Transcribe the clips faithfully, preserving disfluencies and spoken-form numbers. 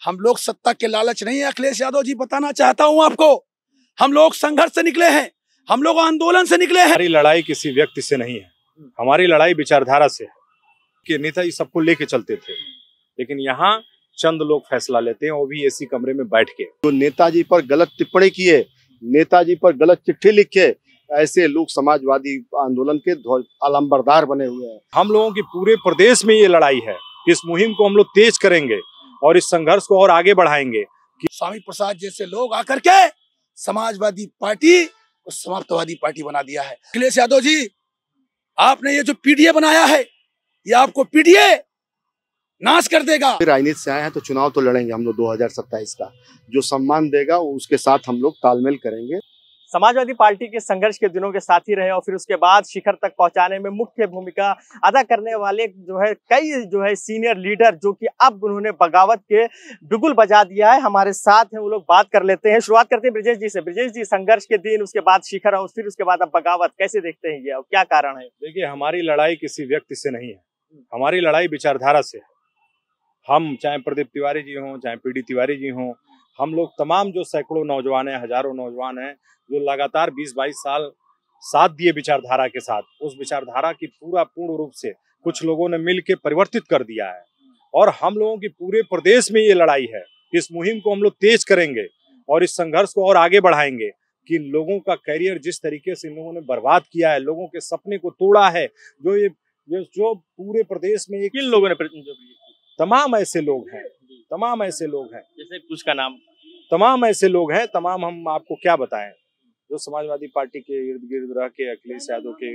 हम लोग सत्ता के लालच नहीं है अखिलेश यादव जी, बताना चाहता हूं आपको। हम लोग संघर्ष से निकले हैं, हम लोग आंदोलन से निकले हैं। हमारी लड़ाई किसी व्यक्ति से नहीं है, हमारी लड़ाई विचारधारा से है। कि नेताजी सबको लेके चलते थे, लेकिन यहाँ चंद लोग फैसला लेते हैं, वो भी एसी कमरे में बैठ के। जो नेताजी पर गलत टिप्पणी किए, नेताजी पर गलत चिट्ठी लिखे, ऐसे लोग समाजवादी आंदोलन के अलंबरदार बने हुए हैं। हम लोगों की पूरे प्रदेश में ये लड़ाई है। इस मुहिम को हम लोग तेज करेंगे और इस संघर्ष को और आगे बढ़ाएंगे। स्वामी प्रसाद जैसे लोग आकर के समाजवादी पार्टी को समाप्तवादी पार्टी बना दिया है। अखिलेश यादव जी, आपने ये जो पीडीए बनाया है, ये आपको पीडीए नाश कर देगा। राजनीति से आए हैं तो चुनाव तो लड़ेंगे हम लोग दो हजार सत्ताईस का। जो सम्मान देगा उसके साथ हम लोग तालमेल करेंगे। समाजवादी पार्टी के संघर्ष के दिनों के साथी रहे और फिर उसके बाद शिखर तक पहुंचाने में मुख्य भूमिका अदा करने वाले जो है कई जो है सीनियर लीडर, जो कि अब उन्होंने बगावत के बिगुल बजा दिया है, हमारे साथ हैं। वो लोग बात कर लेते हैं। शुरुआत करते हैं ब्रजेश जी से। ब्रजेश जी, संघर्ष के दिन, उसके बाद शिखर और फिर उसके बाद अब बगावत, कैसे देखते हैं ये और क्या कारण है? देखिए, हमारी लड़ाई किसी व्यक्ति से नहीं है, हमारी लड़ाई विचारधारा से है। हम चाहे प्रदीप तिवारी जी हों, चाहे पीडी तिवारी जी हों, हम लोग तमाम जो सैकड़ों नौजवान हैं, हजारों नौजवान हैं, जो लगातार बीस बाईस साल साथ दिए विचारधारा के साथ, उस विचारधारा की पूरा पूर्ण रूप से कुछ लोगों ने मिल के परिवर्तित कर दिया है। और हम लोगों की पूरे प्रदेश में ये लड़ाई है। इस मुहिम को हम लोग तेज करेंगे और इस संघर्ष को और आगे बढ़ाएंगे कि लोगों का करियर जिस तरीके से इन लोगों ने बर्बाद किया है, लोगों के सपने को तोड़ा है, जो ये जो पूरे प्रदेश में किन लोगों ने, तमाम ऐसे लोग हैं, तमाम ऐसे लोग हैं, जैसे कुछ का नाम, तमाम ऐसे लोग हैं, तमाम हम आपको क्या बताएं, जो समाजवादी पार्टी के इर्द गिर्द रह के अखिलेश यादव के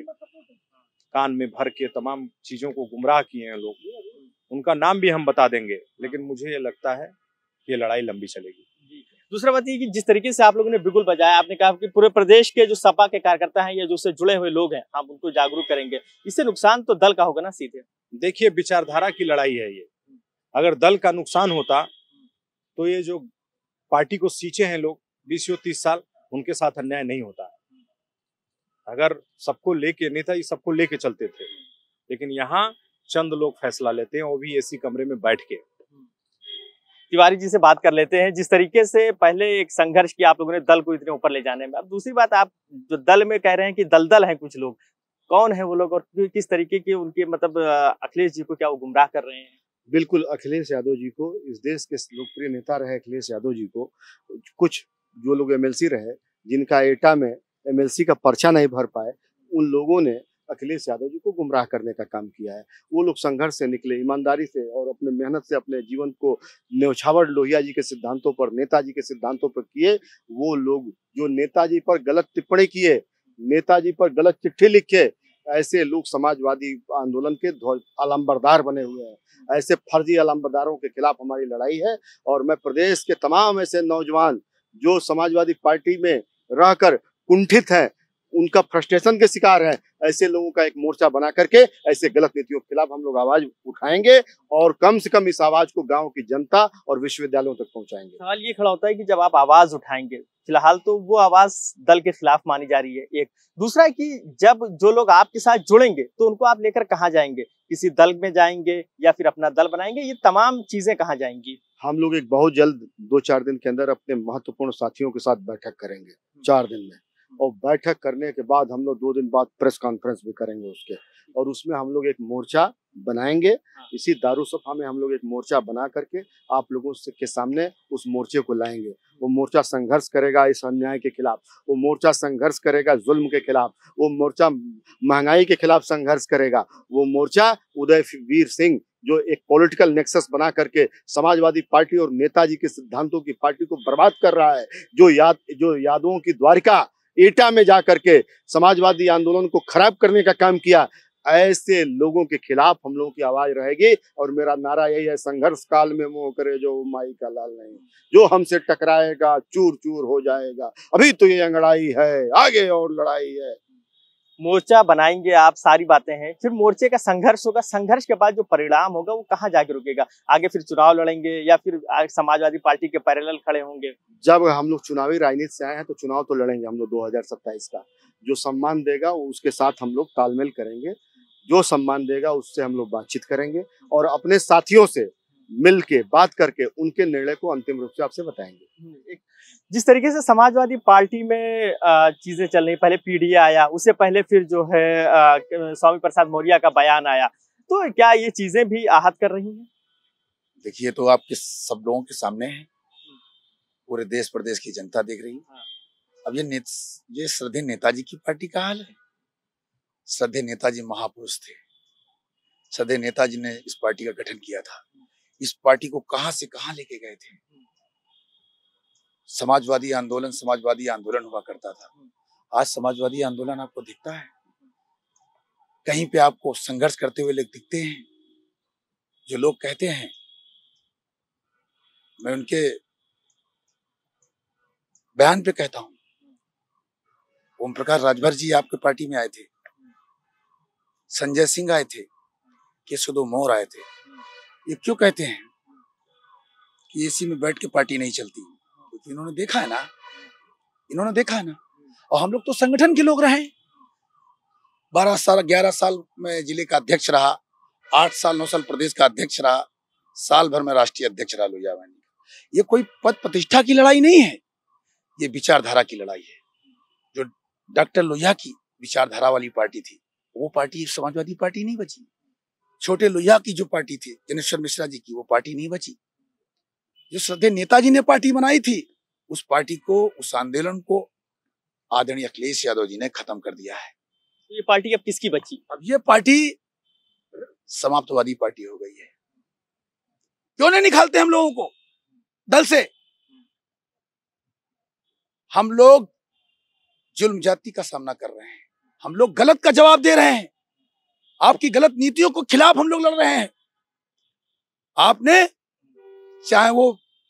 कान में भर के तमाम चीजों को गुमराह किए हैं लोग। उनका नाम भी हम बता देंगे, लेकिन मुझे ये लगता है कि ये लड़ाई लंबी चलेगी। दूसरा बात ये कि जिस तरीके से आप लोगों ने बिगुल बजाया, आपने कहा कि पूरे प्रदेश के जो सपा के कार्यकर्ता हैं या जो उससे जुड़े हुए लोग हैं, हम उनको जागरूक करेंगे। इससे नुकसान तो दल का होगा ना सीधे। देखिए, विचारधारा की लड़ाई है ये। अगर दल का नुकसान होता तो ये जो पार्टी को सींचे हैं लोग बीस तीस साल, उनके साथ अन्याय नहीं होता। अगर सबको लेके, नेताजी सबको लेके चलते थे, लेकिन यहाँ चंद लोग फैसला लेते हैं, वो भी एसी कमरे में बैठ के। तिवारी जी से बात कर लेते हैं। जिस तरीके से पहले एक संघर्ष किया आप लोगों ने दल को इतने ऊपर ले जाने में, अब दूसरी बात, आप जो दल में कह रहे हैं कि दलदल हैं कुछ लोग, कौन है वो लोग और किस तरीके के उनके, मतलब अखिलेश जी को क्या वो गुमराह कर रहे हैं? बिल्कुल, अखिलेश यादव जी को, इस देश के लोकप्रिय नेता रहे अखिलेश यादव जी को, कुछ जो लोग एमएलसी रहे, जिनका एटा में एमएलसी का पर्चा नहीं भर पाए, उन लोगों ने अखिलेश यादव जी को गुमराह करने का काम किया है। वो लोग संघर्ष से निकले, ईमानदारी से और अपने मेहनत से अपने जीवन को न्यौछावर लोहिया जी के सिद्धांतों पर, नेताजी के सिद्धांतों पर किए। वो लोग जो नेताजी पर गलत टिप्पणी किए, नेताजी पर गलत चिट्ठी लिखे, ऐसे लोग समाजवादी आंदोलन के अलंबरदार बने हुए हैं। ऐसे फर्जी अलंबरदारों के खिलाफ हमारी लड़ाई है। और मैं प्रदेश के तमाम ऐसे नौजवान जो समाजवादी पार्टी में रहकर कुंठित हैं, उनका फ्रस्ट्रेशन के शिकार है, ऐसे लोगों का एक मोर्चा बना करके ऐसे गलत नीतियों के खिलाफ हम लोग आवाज उठाएंगे और कम से कम इस आवाज को गांव की जनता और विश्वविद्यालयों तक पहुंचाएंगे। सवाल ये खड़ा होता है कि जब आप आवाज उठाएंगे, फिलहाल तो वो आवाज दल के खिलाफ मानी जा रही है, एक दूसरा है कि जब जो लोग आपके साथ जुड़ेंगे तो उनको आप लेकर कहाँ जाएंगे? किसी दल में जाएंगे या फिर अपना दल बनाएंगे? ये तमाम चीजें कहाँ जाएंगी? हम लोग एक बहुत जल्द दो चार दिन के अंदर अपने महत्वपूर्ण साथियों के साथ बैठक करेंगे, चार दिन में, और बैठक करने के बाद हम लोग दो दिन बाद प्रेस कॉन्फ्रेंस भी करेंगे उसके, और उसमें हम लोग एक मोर्चा बनाएंगे। इसी दारुसफा में हम लोग एक मोर्चा बना करके आप लोगों के सामने उस मोर्चे को लाएंगे। वो मोर्चा संघर्ष करेगा इस अन्याय के खिलाफ, वो मोर्चा संघर्ष करेगा जुल्म के खिलाफ, वो मोर्चा महंगाई के खिलाफ संघर्ष करेगा, वो मोर्चा उदय वीर सिंह जो एक पॉलिटिकल नेक्सस बना करके समाजवादी पार्टी और नेताजी के सिद्धांतों की पार्टी को बर्बाद कर रहा है, जो याद जो यादवों की द्वारिका एटा में जा करके समाजवादी आंदोलन को खराब करने का काम किया, ऐसे लोगों के खिलाफ हम लोगों की आवाज रहेगी। और मेरा नारा यही है, संघर्ष काल में मोह करे जो माई का लाल नहीं, जो हमसे टकराएगा चूर चूर हो जाएगा। अभी तो ये अंगड़ाई है, आगे और लड़ाई है। मोर्चा बनाएंगे आप, सारी बातें हैं, फिर मोर्चे का संघर्ष होगा, संघर्ष के बाद जो परिणाम होगा वो कहाँ जाके रुकेगा? आगे फिर चुनाव लड़ेंगे या फिर समाजवादी पार्टी के पैरेलल खड़े होंगे? जब हम लोग चुनावी राजनीति से आए हैं तो चुनाव तो लड़ेंगे हम लोग दो हजार सत्ताईस का। जो सम्मान देगा उसके साथ हम लोग तालमेल करेंगे, जो सम्मान देगा उससे हम लोग बातचीत करेंगे और अपने साथियों से मिल के बात करके उनके निर्णय को अंतिम रूप से आपसे बताएंगे। एक जिस तरीके से समाजवादी पार्टी में चीजें चल रही, पहले पीडीए आया, उससे पहले फिर जो है आ, स्वामी प्रसाद मौर्य का बयान आया, तो क्या ये चीजें भी आहत कर रही हैं? देखिए, तो आपके सब लोगों के सामने है, पूरे देश प्रदेश की जनता देख रही है। अब ये ने, ये श्रद्धेय नेताजी की पार्टी का हाल है। श्रद्धेय नेताजी महापुरुष थे। श्रद्धेय नेताजी ने इस पार्टी का गठन किया था। इस पार्टी को कहां से कहां लेके गए थे। समाजवादी आंदोलन समाजवादी आंदोलन हुआ करता था। आज समाजवादी आंदोलन आपको दिखता है? कहीं पे आपको संघर्ष करते हुए लोग दिखते हैं? जो लोग कहते हैं, मैं उनके बयान पे कहता हूं, ओम प्रकाश राजभर जी आपके पार्टी में आए थे, संजय सिंह आए थे, केशव मौर्य आए थे। ये क्यों कहते हैं कि एसी में बैठ के पार्टी नहीं चलती? क्योंकि इन्होंने देखा है ना, इन्होंने देखा है ना। और हम लोग तो संगठन के लोग रहे। बारह साल ग्यारह साल में जिले का अध्यक्ष रहा, आठ साल नौ साल प्रदेश का अध्यक्ष रहा, साल भर में राष्ट्रीय अध्यक्ष रहा लोहिया वाहिनी। ये कोई पद प्रतिष्ठा की लड़ाई नहीं है, ये विचारधारा की लड़ाई है। जो डॉक्टर लोहिया की विचारधारा वाली पार्टी थी, वो पार्टी समाजवादी पार्टी नहीं बची। छोटे लोहिया की जो पार्टी थी, जनेश्वर मिश्रा जी की, वो पार्टी नहीं बची। जो श्रद्धेय नेताजी ने पार्टी बनाई थी, उस पार्टी को, उस आंदोलन को आदरणीय अखिलेश यादव जी ने खत्म कर दिया है। ये पार्टी अब किसकी बची? अब ये पार्टी समाप्तवादी पार्टी हो गई है। क्यों नहीं निकालते हम लोगों को दल से? हम लोग जुल्म जाति का सामना कर रहे हैं, हम लोग गलत का जवाब दे रहे हैं, आपकी गलत नीतियों को खिलाफ हम लोग लड़ रहे हैं। आपने, चाहे वो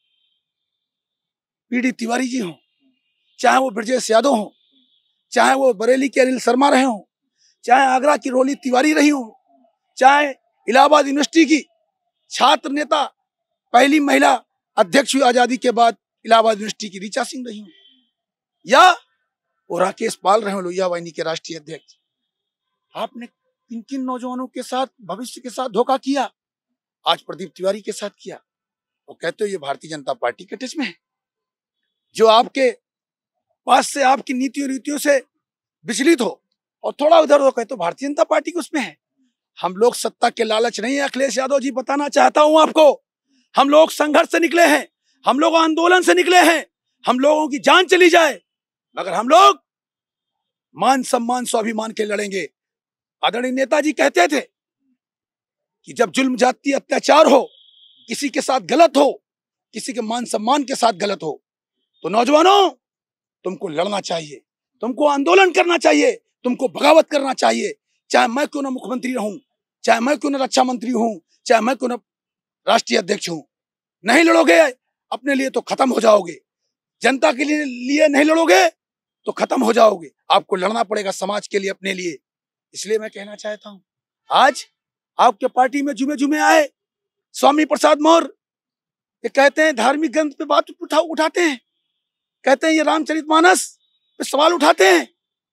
पीडी तिवारी जी हो, चाहे वो ब्रजेश यादव हो, चाहे वो बरेली के अनिल शर्मा रहे हो, चाहे आगरा की रोली तिवारी रही हो, चाहे इलाहाबाद यूनिवर्सिटी की छात्र नेता पहली महिला अध्यक्ष हुई आजादी के बाद इलाहाबाद यूनिवर्सिटी की ऋचा सिंह रही हो, या वो राकेश पाल रहे हो लोहिया वाहिनी के राष्ट्रीय अध्यक्ष। आपने किन किन नौजवानों के साथ, भविष्य के साथ धोखा किया? आज प्रदीप तिवारी के साथ किया। वो कहते हो ये भारतीय जनता पार्टी के टच में है, जो आपके पास से, आपकी नीतियों रीतियों से विचलित हो और थोड़ा उधर हो, कहते हो भारतीय जनता पार्टी के उसमें है। हम लोग सत्ता के लालच नहीं है अखिलेश यादव जी, बताना चाहता हूं आपको। हम लोग संघर्ष से निकले हैं, हम लोग आंदोलन से निकले हैं। हम लोगों की जान चली जाए मगर हम लोग मान सम्मान स्वाभिमान के लड़ेंगे। आदरणीय नेताजी कहते थे कि जब जुल्म जाति अत्याचार हो, किसी के साथ गलत हो, किसी के मान सम्मान के साथ गलत हो, तो नौजवानों तुमको लड़ना चाहिए, तुमको आंदोलन करना चाहिए, तुमको बगावत करना चाहिए। चाहे मैं क्यों ना मुख्यमंत्री रहूं, चाहे मैं क्यों ना रक्षा मंत्री हूं, चाहे मैं क्यों ना राष्ट्रीय अध्यक्ष हूं, नहीं लड़ोगे अपने लिए तो खत्म हो जाओगे। जनता के लिए, लिए नहीं लड़ोगे तो खत्म हो जाओगे। आपको लड़ना पड़ेगा समाज के लिए, अपने लिए। इसलिए मैं कहना चाहता हूं, आज आपके पार्टी में जुमे जुमे आए स्वामी प्रसाद मौर्य, ये कहते हैं धार्मिक ग्रंथ पे बात उठा उठाते हैं, कहते हैं ये रामचरितमानस पे सवाल उठाते हैं।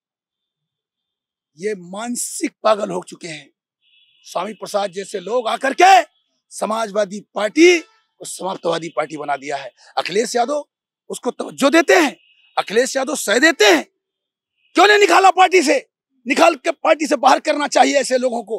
ये मानसिक पागल हो चुके हैं। स्वामी प्रसाद जैसे लोग आकर के समाजवादी पार्टी को समाप्तवादी पार्टी बना दिया है। अखिलेश यादव उसको तवज्जो देते हैं, अखिलेश यादव सह देते हैं। क्यों नहीं निकाला पार्टी से? निकाल के पार्टी से बाहर करना चाहिए ऐसे लोगों को।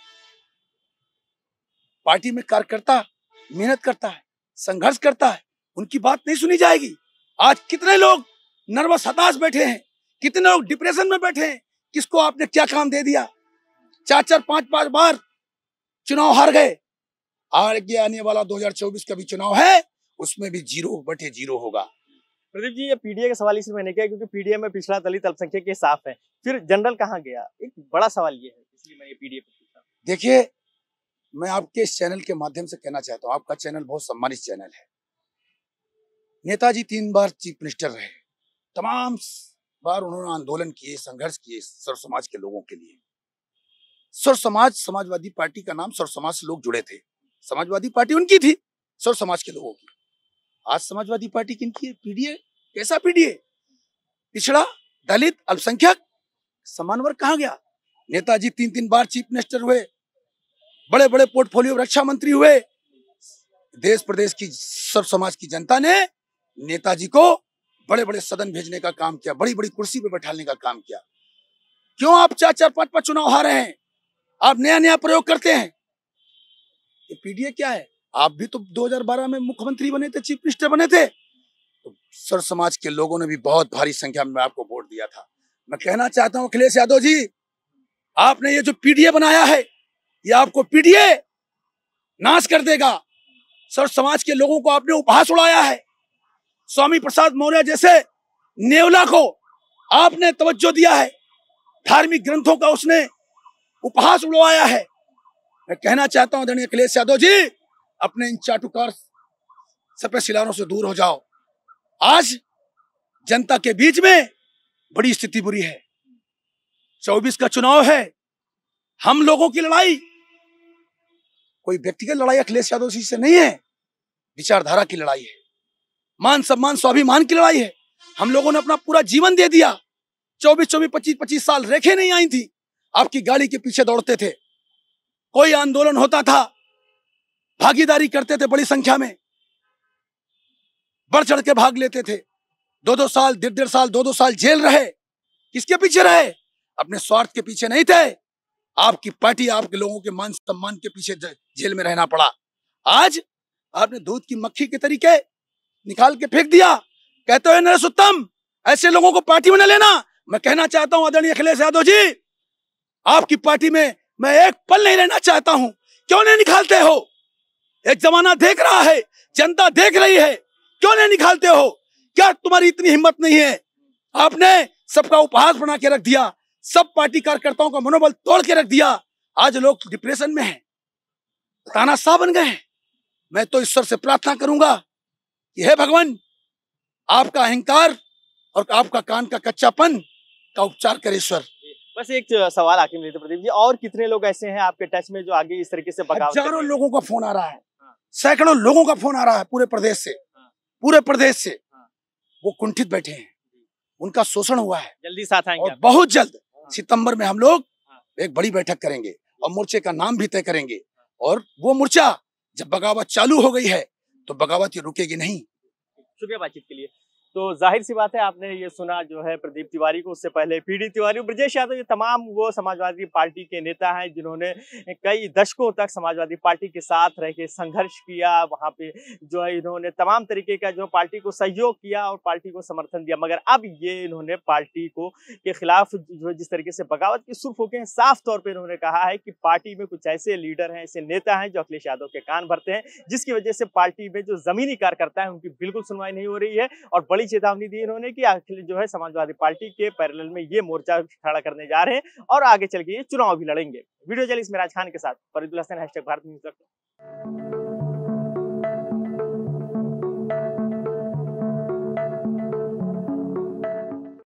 पार्टी में कार्यकर्ता मेहनत करता है, संघर्ष करता है, उनकी बात नहीं सुनी जाएगी। आज कितने लोग नर्वस हताश बैठे हैं, कितने लोग डिप्रेशन में बैठे हैं। किसको आपने क्या काम दे दिया? चार चार पांच पांच बार चुनाव हार गए। आगे आने वाला दो हज़ार चौबीस का भी चुनाव है, उसमें भी जीरो बटे जीरो होगा। प्रदीप जी, ये पीडीए का सवाल इसलिए मैंने किया क्योंकि पीडीए में पिछड़ा दलित अल्पसंख्यक के साफ है, फिर जनरल कहाँ गया? एक बड़ा सवाल ये है, इसलिए मैंने पीडीए पे पूछा। देखिए, मैं आपके इस चैनल के माध्यम से कहना चाहता हूँ, आपका चैनल बहुत सम्मानित चैनल है। नेताजी तीन बार चीफ मिनिस्टर रहे, तमाम बार उन्होंने आंदोलन किए, संघर्ष किए सर्व समाज के लोगों के लिए। सर्व समाज, समाजवादी पार्टी का नाम सर्व समाज से लोग जुड़े थे। समाजवादी पार्टी उनकी थी, सर्व समाज के लोगों की। आज समाजवादी पार्टी किनकी है? पीडीए। कैसा पीडीए? पिछड़ा, दलित, अल्पसंख्यक, समान वर्ग कहाँ गया? नेताजी तीन तीन बार चीफ मिनिस्टर हुए, बड़े बड़े पोर्टफोलियो रक्षा मंत्री हुए, देश प्रदेश की सब समाज की जनता ने नेताजी को बड़े बड़े सदन भेजने का काम किया, बड़ी बड़ी कुर्सी पे बैठाने का काम किया। क्यों आप चार चार पांच पांच चुनाव हारे हैं? आप नया नया प्रयोग करते हैं। ये पीडीए क्या है? आप भी तो दो हज़ार बारह में मुख्यमंत्री बने थे, चीफ मिनिस्टर बने थे, तो सर समाज के लोगों ने भी बहुत भारी संख्या में आपको वोट दिया था। मैं कहना चाहता हूं अखिलेश यादव जी, आपने ये जो पीडीए बनाया है, ये आपको पीडीए नाश कर देगा। सर समाज के लोगों को आपने उपहास उड़ाया है। स्वामी प्रसाद मौर्य जैसे नेवला को आपने तवज्जो दिया है, धार्मिक ग्रंथों का उसने उपहास उड़वाया है। मैं कहना चाहता हूं आदरणीय अखिलेश यादव जी, अपने इन चाटुकार सफेद शिलारों से दूर हो जाओ। आज जनता के बीच में बड़ी स्थिति बुरी है। चौबीस का चुनाव है, हम लोगों की लड़ाई कोई व्यक्तिगत लड़ाई अखिलेश यादव जी से नहीं है, विचारधारा की लड़ाई है, मान सम्मान स्वाभिमान की लड़ाई है। हम लोगों ने अपना पूरा जीवन दे दिया। चौबीस चौबीस पच्चीस पच्चीस साल रेखें नहीं आई थी, आपकी गाड़ी के पीछे दौड़ते थे। कोई आंदोलन होता था, भागीदारी करते थे, बड़ी संख्या में बढ़ चढ़ के भाग लेते थे। दो दो साल डेढ़ डेढ़ साल दो दो साल जेल रहे। किसके पीछे रहे? अपने स्वार्थ के पीछे नहीं थे। आपकी पार्टी आपके लोगों के मान सम्मान के पीछे जेल में रहना पड़ा। आज आपने दूध की मक्खी के तरीके निकाल के फेंक दिया। कहते हुए नरेश ऐसे लोगों को पार्टी में न लेना। मैं कहना चाहता हूं आदरणीय अखिलेश यादव जी, आपकी पार्टी में मैं एक पल नहीं रहना चाहता हूं। क्यों नहीं निकालते हो? एक जमाना देख रहा है, जनता देख रही है, क्यों नहीं निकालते हो? क्या तुम्हारी इतनी हिम्मत नहीं है? आपने सबका उपहास बना के रख दिया, सब पार्टी कार्यकर्ताओं का मनोबल तोड़ के रख दिया। आज लोग डिप्रेशन में हैं, तानाशाह बन गए हैं। मैं तो ईश्वर से प्रार्थना करूंगा कि हे भगवान, आपका अहंकार और आपका कान का कच्चापन का उपचार करे ईश्वर। बस एक सवाल आखिर में प्रदीप जी, और कितने लोग ऐसे हैं आपके टच में जो आगे इस तरीके से बगावत? हजारों लोगों का फोन आ रहा है, सैकड़ों लोगों का फोन आ रहा है पूरे प्रदेश से, पूरे प्रदेश से। वो कुंठित बैठे हैं, उनका शोषण हुआ है। जल्दी साथ आएंगे और बहुत जल्द सितंबर में हम लोग एक बड़ी बैठक करेंगे और मोर्चे का नाम भी तय करेंगे। और वो मोर्चा जब बगावत चालू हो गई है तो बगावत ये रुकेगी नहीं। शुक्रिया बातचीत के लिए। तो जाहिर सी बात है, आपने ये सुना जो है प्रदीप तिवारी को, उससे पहले पीडी तिवारी, ब्रजेश यादव, ये तमाम वो समाजवादी पार्टी के नेता हैं जिन्होंने कई दशकों तक समाजवादी पार्टी के साथ रह के संघर्ष किया। वहाँ पे जो है इन्होंने तमाम तरीके का जो पार्टी को सहयोग किया और पार्टी को समर्थन दिया। मगर अब ये इन्होंने पार्टी को के खिलाफ जो है जिस तरीके से बगावत की सुर फूके हैं, साफ तौर पर इन्होंने कहा है कि पार्टी में कुछ ऐसे लीडर हैं, ऐसे नेता हैं जो अखिलेश यादव के कान भरते हैं, जिसकी वजह से पार्टी में जो जमीनी कार्यकर्ता है उनकी बिल्कुल सुनवाई नहीं हो रही है। और बड़ी चेतावनी दी इन्होंने कि आखिर जो है समाजवादी पार्टी के पैरेलल में ये मोर्चा खड़ा करने जा रहे हैं और आगे चल के ये चुनाव भी लड़ेंगे। वीडियो जर्नलिस्ट मेराज खान के साथ फरीदुल हसन, हैशटैग भारत न्यूज़।